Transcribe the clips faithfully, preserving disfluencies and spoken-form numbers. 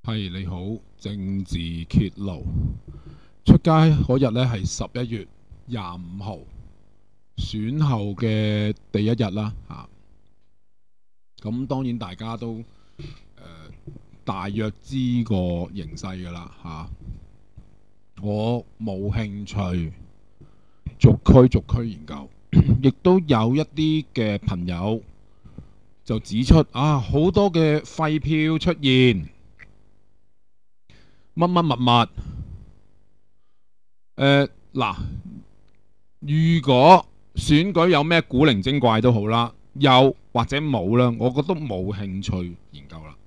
係你好，政治揭露出街嗰日呢係十一月廿五號選後嘅第一日啦嚇。咁當然大家都誒、呃、大約知個形勢㗎啦嚇。我冇興趣逐區逐區研究，亦都有一啲嘅朋友就指出啊，好多嘅廢票出現。乜乜物物，誒嗱，如果選舉有咩古靈精怪都好啦，有或者冇啦，我覺得冇興趣研究啦，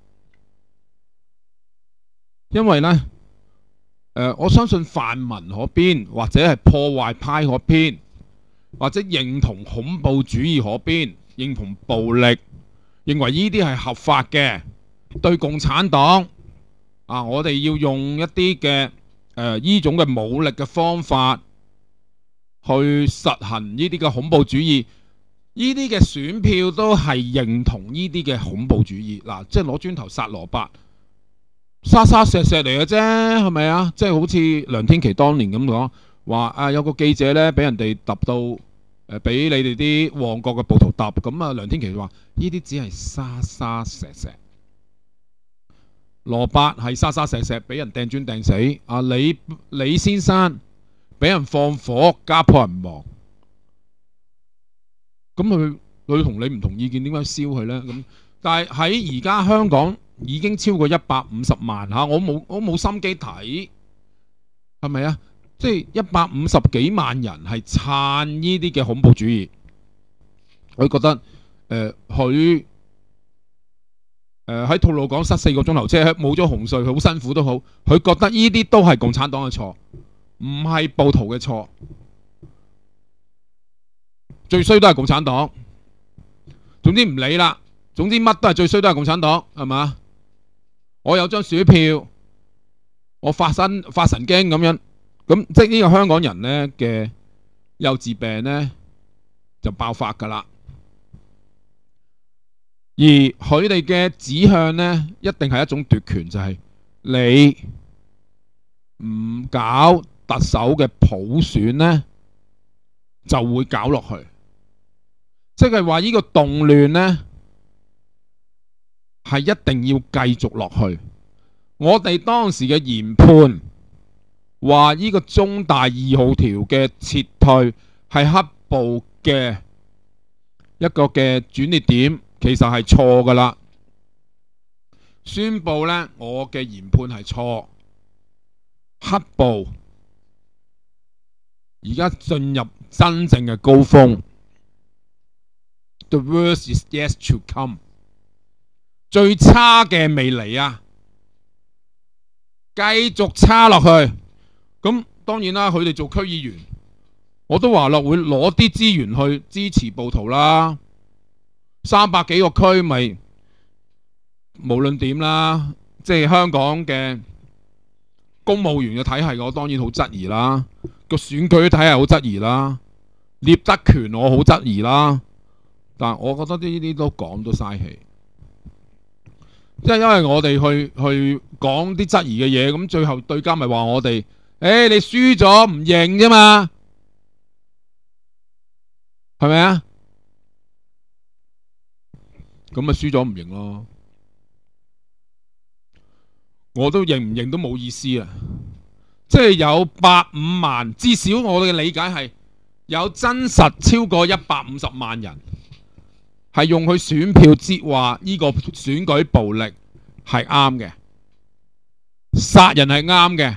因為呢，誒、呃、我相信泛民嗰邊或者係破壞派嗰邊，或者認同恐怖主義嗰邊，認同暴力，認為呢啲係合法嘅，對共產黨。啊！我哋要用一啲嘅誒呢種嘅武力嘅方法去實行呢啲嘅恐怖主義，呢啲嘅選票都係認同呢啲嘅恐怖主義。嗱、啊，即係攞磚頭殺蘿蔔，沙沙石石嚟嘅啫，係咪啊？即係好似梁天琦當年咁講，話啊有個記者咧俾人哋揼到誒，俾、呃、你哋啲旺角嘅暴徒揼，咁啊梁天琦話呢啲只係沙沙石石。蘿蔔係沙沙石石，俾人掟磚掟死。啊，李李先生俾人放火，家破人亡。咁佢佢同你唔同意見，點解燒佢呢？咁但係喺而家香港已經超過一百五十萬嚇，我冇我冇心機睇，係咪啊？即係一百五十幾萬人係撐呢啲嘅恐怖主義。佢覺得誒佢。呃誒喺吐露港塞四個鐘頭車，冇咗紅隧，好辛苦都好。佢覺得呢啲都係共產黨嘅錯，唔係暴徒嘅錯。最衰都係共產黨。總之唔理啦，總之乜都係最衰都係共產黨，係嘛？我有張選票，我發神發神經咁樣，咁即係呢個香港人呢嘅幼稚病呢，就爆發㗎啦。而佢哋嘅指向呢，一定係一種奪權，就係、是、你唔搞特首嘅普選呢，就會搞落去。即係話呢個動亂呢，係一定要繼續落去。我哋當時嘅研判話呢個中大二號條嘅撤退係黑暴嘅一個嘅轉捩點。其實係錯㗎啦，宣佈呢，我嘅研判係錯，黑暴而家進入真正嘅高峰 ，The worst is yet to come， 最差嘅未嚟啊，繼續差落去。咁當然啦，佢哋做區議員，我都話啦，會攞啲資源去支持暴徒啦。三百幾個區咪無論點啦，即係香港嘅公務員嘅體系，我當然好質疑啦。個選舉體系好質疑啦，聶德權我好質疑啦。但係我覺得呢啲都講都嘥氣，即係因為我哋去去講啲質疑嘅嘢，咁最後對家咪話我哋，誒、欸、你輸咗唔認啫嘛，係咪啊？咁咪輸咗唔認咯，我都認唔認都冇意思啊！即係有百五萬，至少我哋嘅理解係有真實超過一百五十萬人係用佢選票節話呢個選舉暴力係啱嘅，殺人係啱嘅，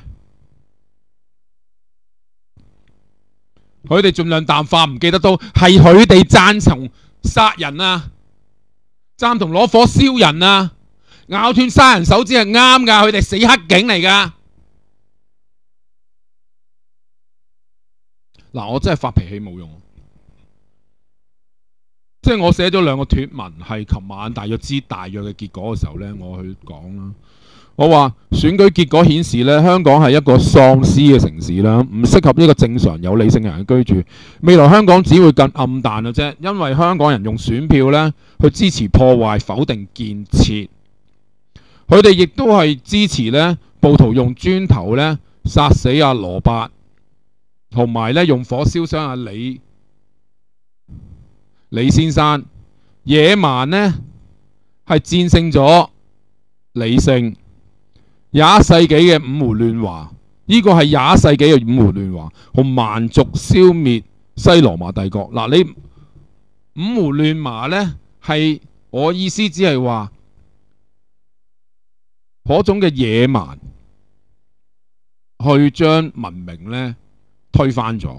佢哋盡量淡化，唔記得到係佢哋贊同殺人啊！贊同攞火燒人啊！咬斷殺人手指係啱噶，佢哋死黑警嚟噶。嗱，我真係發脾氣冇用，即係我寫咗兩個貼文，係琴晚大約知大約嘅結果嘅時候呢，我去講啦。我話選舉結果顯示呢，香港係一個喪屍嘅城市啦，唔適合呢個正常有理性嘅人居住。未來香港只會更暗淡嘅啫，因為香港人用選票呢去支持破壞、否定建設。 佢哋亦都係支持咧暴徒用磚頭咧殺死阿羅伯，同埋咧用火燒傷阿李李先生。野蠻咧係戰勝咗理性。廿一世紀嘅五胡亂華，呢、這個係廿一世紀嘅五胡亂華，同蠻族消滅西羅馬帝國。嗱，你五胡亂華咧係我意思只係話嗰種嘅野蠻去將文明咧推翻咗。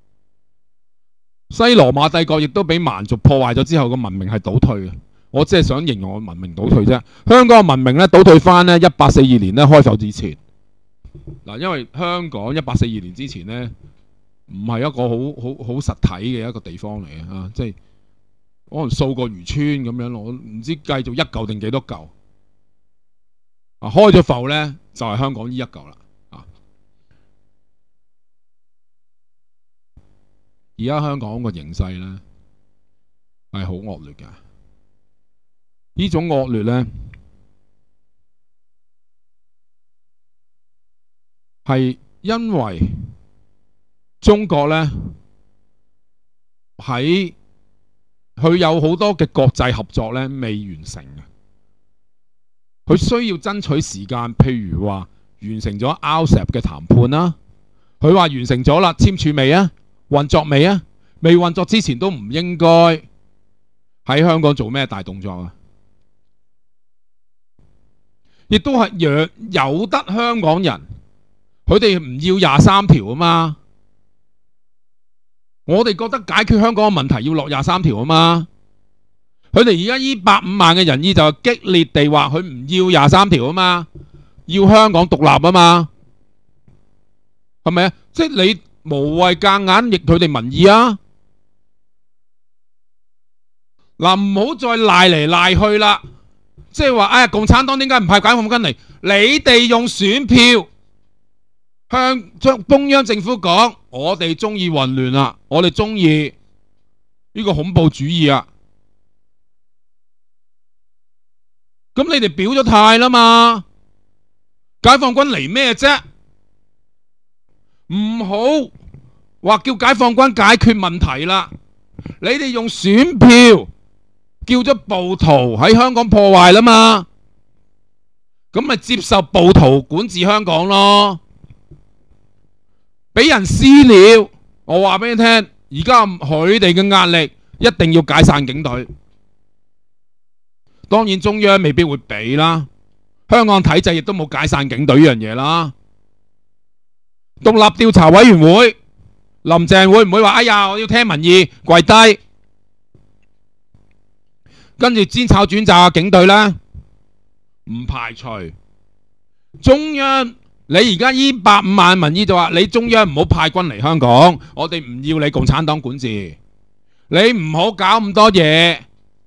西羅馬帝國亦都俾蠻族破壞咗之後，個文明係倒退嘅。我只係想形容我文明倒退啫。香港嘅文明咧倒退翻咧一八四二年咧開埠之前。嗱，因為香港一八四二年之前咧唔係一個好好好實體嘅一個地方嚟嘅啊，即係可能數個漁村咁樣咯，我唔知計做一嚿定幾多嚿。啊，開咗埠咧就係、是、香港呢一嚿啦。啊，而家香港個形勢咧係好惡劣嘅。呢種惡劣咧，係因為中國咧喺佢有好多嘅國際合作咧未完成嘅，佢需要爭取時間。譬如話完成咗 R C E P 嘅談判啦，佢話完成咗啦，簽署未啊？運作未啊？未運作之前都唔應該喺香港做咩大動作啊！亦都係若有得香港人，佢哋唔要廿三條啊嘛。我哋覺得解決香港嘅問題要落廿三條啊嘛。佢哋而家呢百五萬嘅人意就係激烈地話佢唔要廿三條啊嘛，要香港獨立啊嘛，係咪啊？即係你無謂夾硬逆佢哋民意啊！嗱，唔好再賴嚟賴去啦。即係話，哎呀，共產黨點解唔派解放軍嚟？你哋用選票向中央政府講，我哋中意混亂啦，我哋中意呢個恐怖主義啊！咁你哋表咗態啦嘛，解放軍嚟咩啫？唔好話叫解放軍解決問題啦，你哋用選票叫咗暴徒喺香港破壞啦嘛，咁咪接受暴徒管治香港咯，俾人私了。我話俾你聽，而家佢哋嘅壓力一定要解散警隊，當然中央未必會俾啦，香港體制亦都冇解散警隊呢樣嘢啦。獨立調查委員會，林鄭會唔會話哎呀我要聽民意跪低？跟住煎炒轉炸警隊呢？唔排除中央，你而家呢百五萬民意就話你中央唔好派軍嚟香港，我哋唔要你共產黨管治，你唔好搞咁多嘢，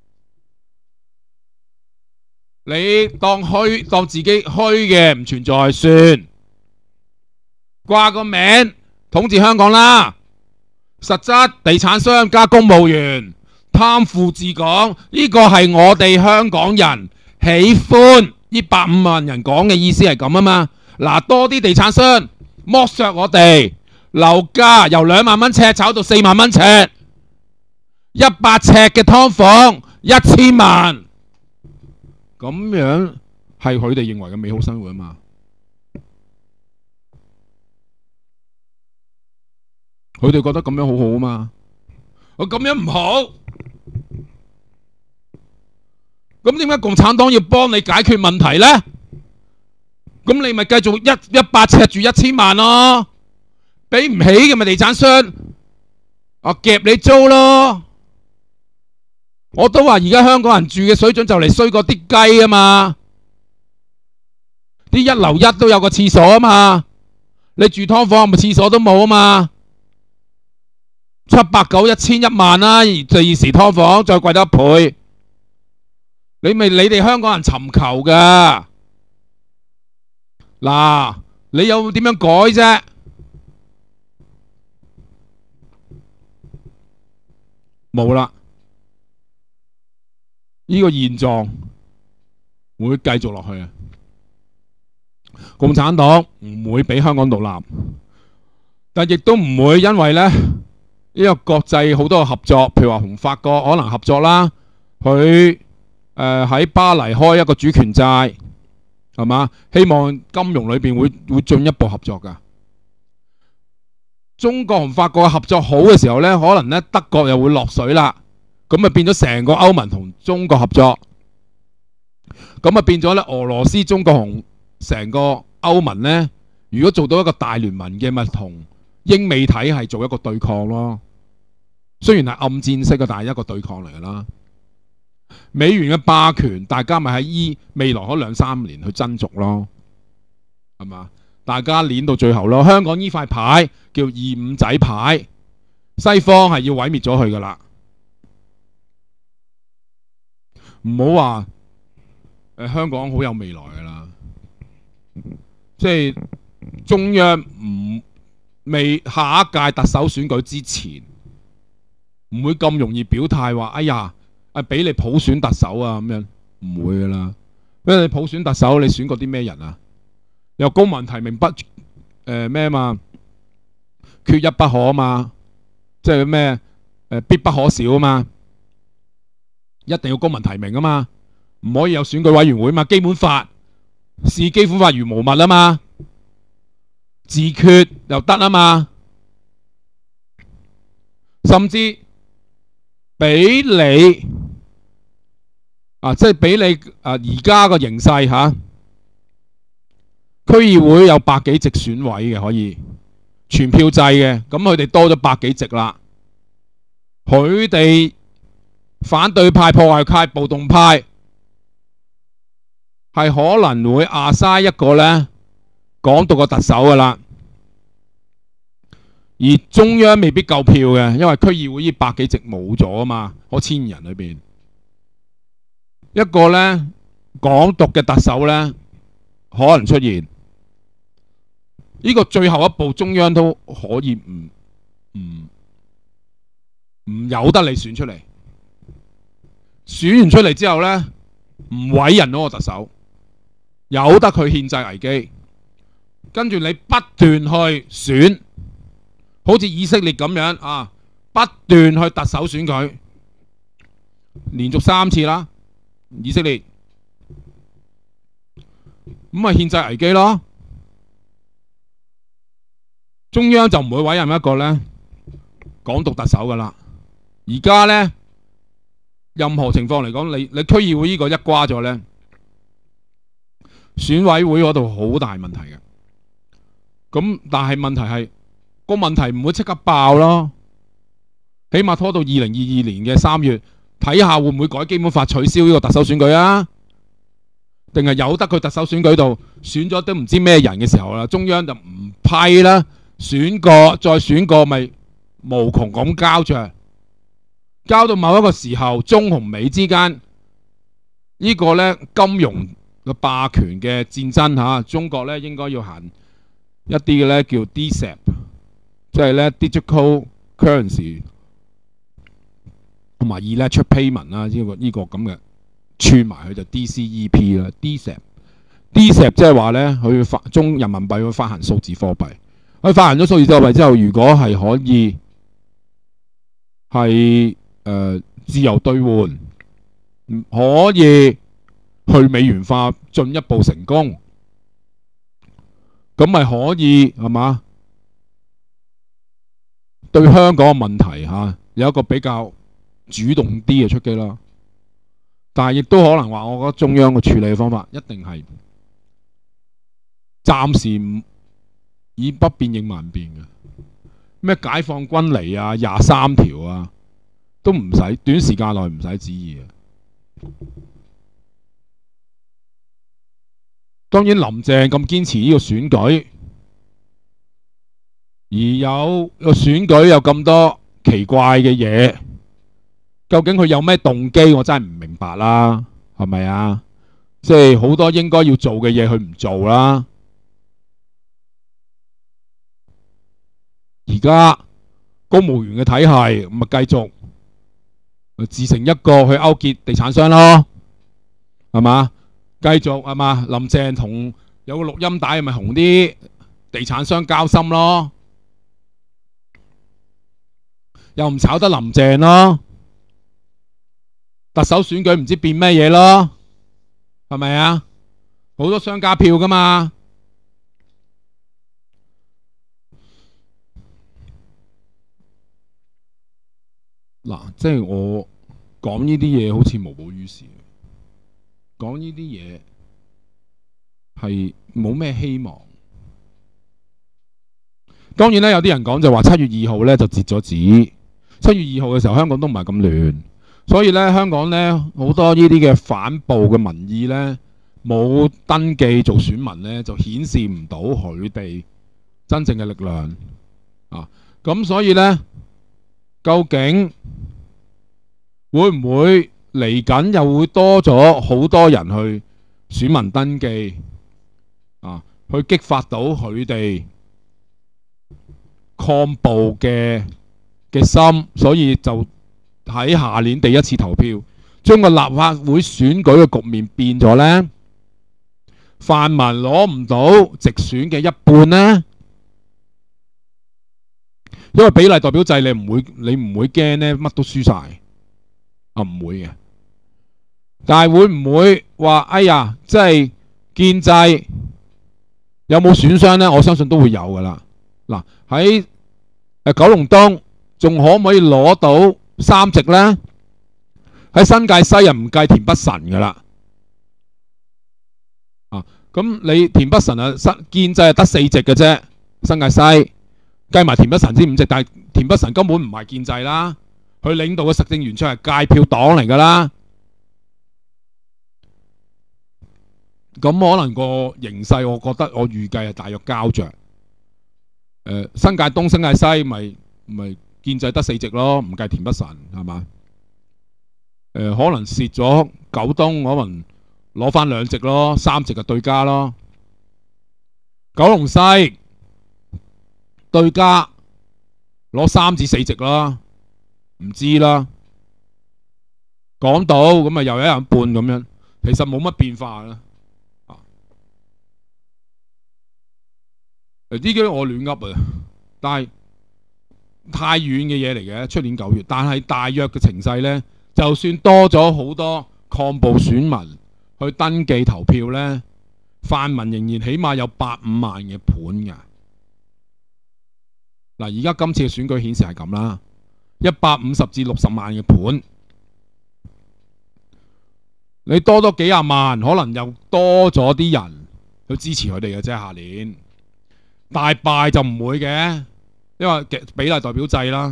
你當虛當自己虛嘅唔存在算，掛個名統治香港啦，實質地產商加公務員。貪腐治港，呢個係我哋香港人喜歡呢百五萬人講嘅意思係咁啊嘛。嗱，多啲地產商剝削我哋，樓價由兩萬蚊尺炒到四萬蚊尺，一百尺嘅劏房一千萬，咁樣係佢哋認為嘅美好生活啊嘛。佢哋覺得咁樣好好啊嘛，我咁樣唔好。咁點解共產黨要幫你解決問題呢？咁你咪繼續一一百尺住一千萬咯，俾唔起嘅咪地產商啊夾你租咯。我都話而家香港人住嘅水準就嚟衰過啲雞啊嘛，啲一樓一都有個廁所啊嘛，你住劏房咪廁所都冇啊嘛，七百九一千一萬啦，第二時劏房再貴多一倍。你咪你哋香港人尋求噶，嗱，你有點樣改啫？冇啦，呢個現狀會繼續落去啊！ 共產黨唔會俾香港獨立，但亦都唔會因為咧呢、呢個國際好多嘅合作，譬如話同法國可能合作啦，佢誒喺巴黎開一個主權債，係嘛？希望金融裏邊會會進一步合作㗎。中國同法國嘅合作好嘅時候咧，可能咧德國又會落水啦，咁啊變咗成個歐盟同中國合作，咁啊變咗咧俄羅斯、中國同成個歐盟咧，如果做到一個大聯盟嘅，咪同英美體係做一個對抗咯。雖然係暗戰式嘅，但係一個對抗嚟㗎啦。美元嘅霸權，大家咪喺依未來嗰兩三年去爭逐咯，係嘛？大家攣到最後咯。香港呢塊牌叫二五仔牌，西方係要毀滅咗佢㗎啦。唔好話誒香港好有未來㗎啦，即係中央唔未下一屆特首選舉之前，唔會咁容易表態話，哎呀，誒俾你普選特首啊咁樣，唔會㗎啦。因為你普選特首，你選過啲咩人啊？有公民提名不誒咩嘛？缺一不可啊嘛，即係咩誒必不可少啊嘛，一定要公民提名啊嘛，唔可以有選舉委員會嘛。基本法視基本法如無物啊嘛，自決又得啊嘛，甚至俾你啊，即係俾你啊而家個形勢嚇。區議會有百幾席選委嘅，可以全票制嘅，咁佢哋多咗百幾席啦。佢哋反對派、破壞派、暴動派係可能會壓晒一個呢港獨嘅特首噶啦，而中央未必夠票嘅，因為區議會呢百幾席冇咗啊嘛，嗰千人裏邊一個呢港獨嘅特首呢可能出現。呢個最後一步，中央都可以唔唔唔由得你選出嚟，選完出嚟之後呢，唔委任嗰個特首，由得佢憲制危機，跟住你不斷去選，好似以色列咁樣啊，不斷去特首選舉，連續三次啦，以色列，咁咪憲制危機咯。中央就唔會委任一個呢港獨特首噶啦。而家呢，任何情況嚟講，你你區議會呢個一瓜咗呢，選委會嗰度好大問題嘅。咁但係問題係個問題唔會即刻爆咯，起碼拖到二零二二年嘅三月，睇下會唔會改基本法取消呢個特首選舉啊？定係由得佢特首選舉度選咗都唔知咩人嘅時候啦，中央就唔批啦。選過再選過，咪無窮咁交着，交到某一個時候，中同美之間呢個呢金融嘅霸權嘅戰爭嚇，中國呢應該要行一啲嘅呢叫 D C E P， 即係呢 Digital Currency 同埋 Electronic Payment 啦，呢個呢個咁嘅串埋佢就 D C E P 啦 ，D C E P，D C E P 即係話呢，佢發中人民幣會發行數字貨幣。佢發行咗數字貨幣之後，如果係可以係誒、呃、自由兌換，可以去美元化進一步成功，咁咪可以係嘛？對香港嘅問題嚇、啊、有一個比較主動啲嘅出擊啦。但係亦都可能話，我覺得中央嘅處理方法一定係暫時唔以不變應萬變嘅，咩解放軍嚟啊、廿三條啊，都唔使短時間內唔使旨意嘅。當然林鄭咁堅持呢個選舉，而有個選舉有咁多奇怪嘅嘢，究竟佢有咩動機？我真係唔明白啦，係咪啊？即係好多應該要做嘅嘢，佢唔做啦。而家公務員嘅體系咪繼續自成一個去勾結地產商咯，係嘛？繼續係嘛？林鄭同有個錄音帶，咪同啲地產商交心咯，又唔炒得林鄭咯，特首選舉唔知變咩嘢咯，係咪啊？好多商家票噶嘛。嗱，即係我講呢啲嘢好似無補於事，講呢啲嘢係冇咩希望。當然咧，有啲人講就話七月二號咧就截咗止。七月二號嘅時候，香港都唔係咁亂，所以咧香港咧好多呢啲嘅反暴嘅民意咧冇登記做選民咧，就顯示唔到佢哋真正嘅力量啊。咁所以咧，究竟會唔會嚟緊又會多咗好多人去選民登記啊？去激發到佢哋抗暴嘅嘅心，所以就喺下年第一次投票，將個立法會選舉嘅局面變咗呢？泛民攞唔到直選嘅一半呢？因為比例代表制，你唔會你唔會驚呢乜都輸晒啊？唔會嘅，但係會唔會話哎呀，即係建制有冇損傷呢？我相信都會有噶啦。嗱，喺九龍東仲可唔可以攞到三席呢？喺新界西又唔計田北辰噶啦。啊，咁你田北辰啊，建制係得四席嘅啫，新界西計埋田北辰先五席，但係田北辰根本唔係建制啦，佢領導嘅實政圓桌係界票黨嚟噶啦。咁可能個形勢，我覺得我預計係大約膠着。呃、新界東、新界西咪咪建制得四席咯，唔計田北辰係嘛？誒、呃、可能蝕咗九東，可能攞翻兩席咯，三席就對家咯。九龍西對家攞三至四席咯，唔知啦。港島咁咪又一人半咁樣，其實冇乜變化啦。呢啲我亂噏啊，但係太遠嘅嘢嚟嘅，出年九月。但係大約嘅情勢呢，就算多咗好多抗暴選民去登記投票呢，泛民仍然起碼有百五萬嘅盤㗎。嗱，而家今次嘅選舉顯示係咁啦，一百五十至六十萬嘅盤，你多多幾廿萬，可能又多咗啲人去支持佢哋嘅啫。下年大敗就唔會嘅，因為比例代表制啦。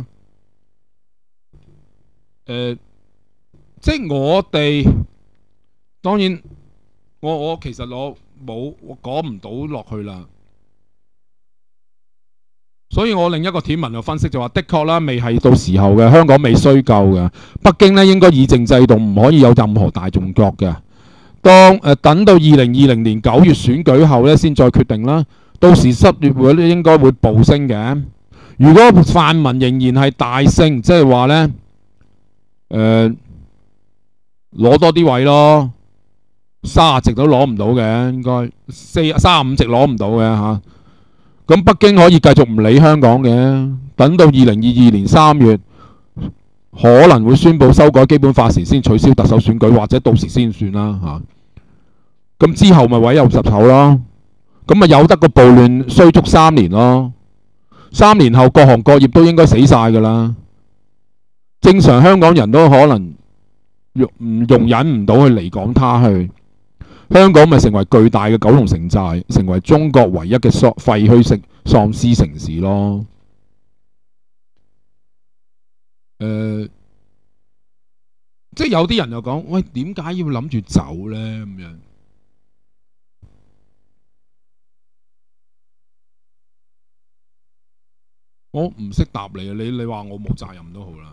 誒、呃，即係我哋當然，我我其實我冇我講唔到落去啦。所以我另一個貼文就分析就話，的確啦，未係到時候嘅，香港未需夠嘅。北京呢應該議政制度唔可以有任何大動作嘅。當誒、呃、等到二零二零年九月選舉後呢，先再決定啦。到時失業率咧應該會暴升嘅。如果泛民仍然係大升，即係話呢，誒、呃、攞多啲位咯，三十席都攞唔到嘅，應該四三十五席攞唔到嘅嚇。咁、啊、北京可以繼續唔理香港嘅，等到二零二二年三月可能會宣布修改基本法時先取消特首選舉，或者到時先算啦嚇。咁、啊、之後咪委任特首咯。咁咪有得個暴亂衰足三年咯，三年後各行各業都應該死晒噶啦。正常香港人都可能容唔容忍唔到去離港他去，香港咪成為巨大嘅九龍城寨，成為中國唯一嘅喪廢墟式喪屍城市咯。誒、呃，即係有啲人又講，喂，點解要諗住走呢？咁樣。我唔識答你啊！你你話我冇責任都好啦。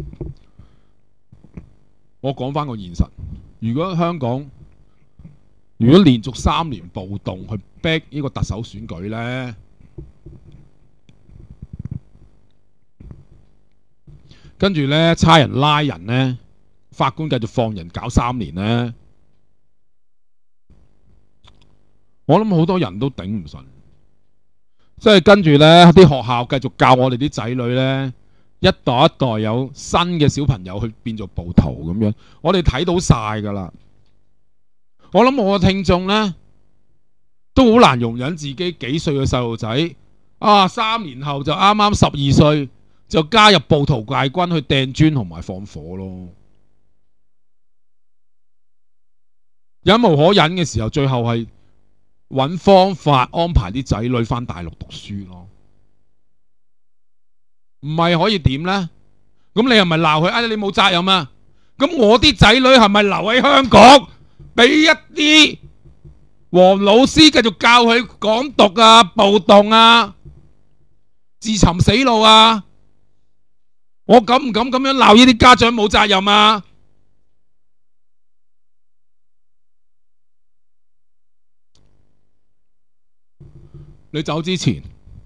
我講翻個現實，如果香港如果連續三年暴動去逼呢個特首選舉呢，跟住呢差人拉人呢，法官繼續放人搞三年呢， 我諗好多人都頂唔順，即係跟住呢啲學校繼續教我哋啲仔女呢，一代一代有新嘅小朋友去變做暴徒咁樣，我哋睇到晒噶啦。我諗我嘅聽眾呢，都好難容忍自己幾歲嘅細路仔啊，三年後就啱啱十二歲就加入暴徒大軍去掟磚同埋放火咯。忍無可忍嘅時候，最後係揾方法安排啲仔女返大陸讀書咯。唔係可以點呢？咁你係咪鬧佢？哎，你冇責任啊！咁我啲仔女係咪留喺香港，俾一啲黃老師繼續教佢港獨啊、暴動啊、自尋死路啊？我敢唔敢咁樣鬧呢啲家長冇責任啊？你走之前，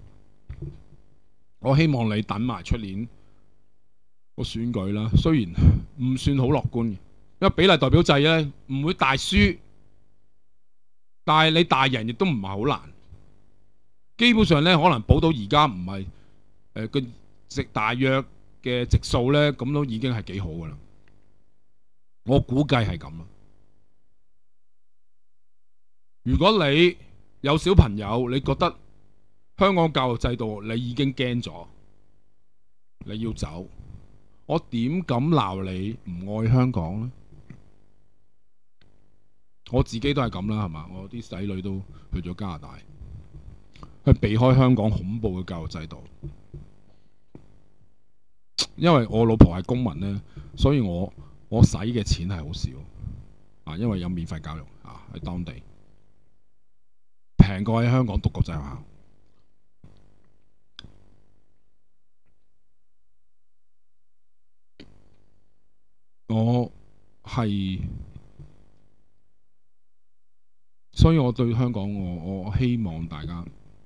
我希望你等埋出年個選舉啦。雖然唔算好樂觀嘅，因為比例代表制咧唔會大輸，但係你大贏亦都唔係好難。基本上咧，可能保到而家唔係誒個值大約嘅席數咧，咁都已經係幾好噶啦。我估計係咁啦。如果你有小朋友，你覺得香港教育制度你已經驚咗，你要走，我點敢鬧你唔愛香港呢？我自己都係咁啦，係嘛？我啲仔女都去咗加拿大，去避開香港恐怖嘅教育制度。因為我老婆係公民呢，所以我我使嘅錢係好少啊，因為有免費教育啊喺當地。平過喺香港讀國際學校。我係，所以我對香港我我希望大家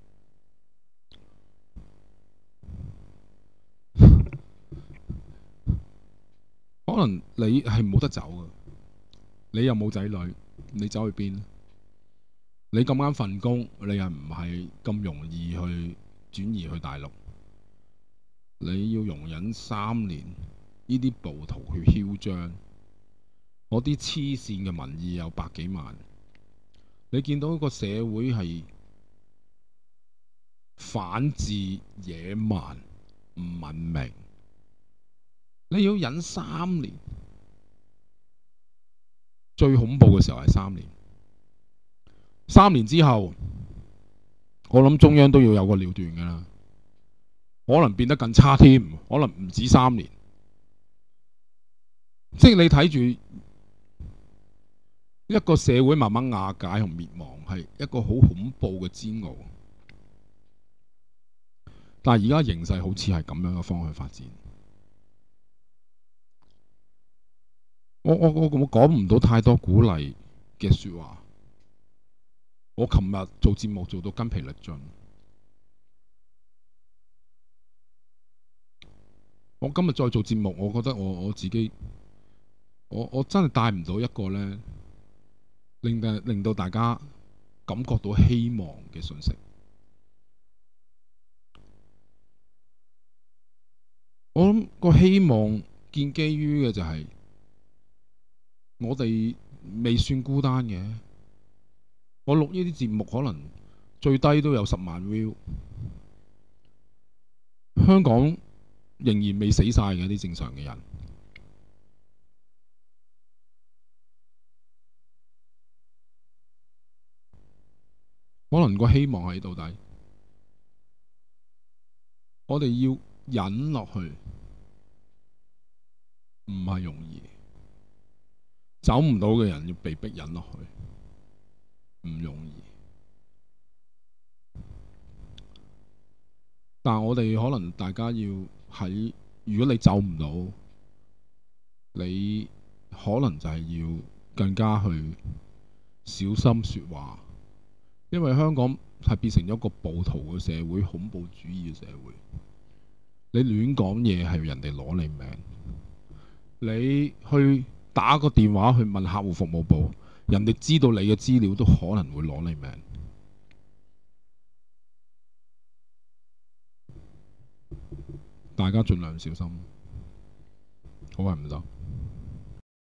可能你係冇得走嘅，你又冇仔女，你走去邊？你咁啱份工，你又唔係咁容易去轉移去大陸，你要容忍三年呢啲暴徒去囂張，嗰啲黐線嘅民意有百幾萬，你見到個社會係反智、野蠻、唔文明，你要忍三年，最恐怖嘅時候係三年。三年之後，我諗中央都要有個了斷㗎啦，可能變得更差添，可能唔止三年。即係你睇住一個社會慢慢瓦解同滅亡，係一個好恐怖嘅煎熬。但係而家形勢好似係咁樣嘅方向發展。我我我我講唔到太多鼓勵嘅説話。我琴日做節目做到筋疲力盡，我今日再做節目，我覺得我我自己，我我真係帶唔到一個呢，令到令到大家感覺到希望嘅信息。我諗個希望建基於嘅就係我哋未算孤單嘅。我錄呢啲節目可能最低都有十萬 view， 香港仍然未死晒嘅啲正常嘅人，可能個希望喺到底，我哋要忍落去，唔係容易，走唔到嘅人要被逼忍落去。唔容易，但係我哋可能大家要喺，如果你走唔到，你可能就係要更加去小心說話，因為香港係變成咗一個暴徒嘅社會，恐怖主義嘅社會。你亂講嘢係人哋攞你命，你去打個電話去問客戶服務部，人哋知道你嘅資料都可能會攞你命。 大家盡量小心。好係唔得。